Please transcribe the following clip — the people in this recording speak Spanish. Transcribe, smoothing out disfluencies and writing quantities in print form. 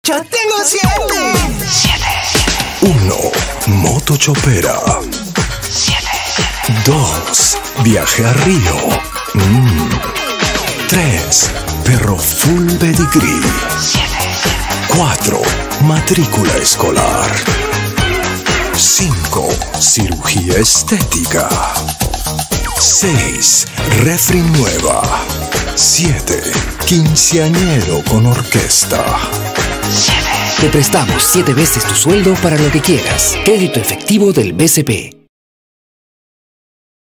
Yo tengo 7. 1. Moto chopera. 2. Viaje a Río. 3. Perro full pedigree. 4. Matrícula escolar. 5. Cirugía estética. 6. Refri nueva. 7. Quinceañero con orquesta. Te prestamos 7 veces tu sueldo para lo que quieras. Crédito efectivo del BCP.